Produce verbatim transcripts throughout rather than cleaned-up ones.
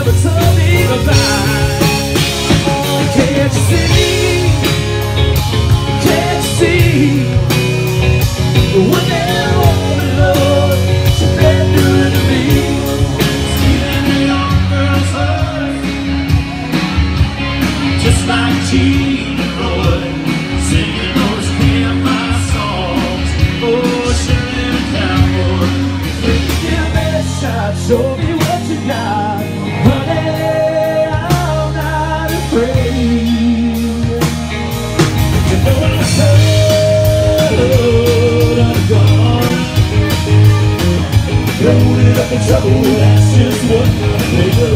never told me goodbye. Can't you see? Can't you see? When they're all alone, she's been doing to me. Stealing the young girl's heart, just like Gene Roy, singing those campfire songs. Oh, Shirley the cowboy, give me a shot, show me what you got, honey. I'm not afraid. You know I'm tired of the gun, loaded up in trouble. That's just what they do.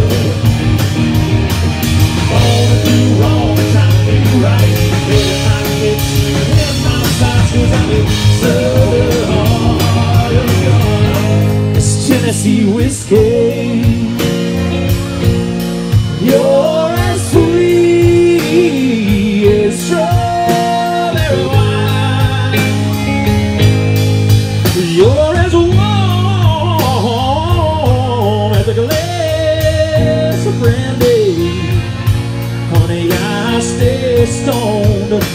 Wanna do wrong, trying to do right. Baby, I get you in my sights, 'cause I'm in so hard of the gun. It's Tennessee whiskey. You're as sweet as strawberry wine. You're as warm as a glass of brandy. Honey, I stay stoned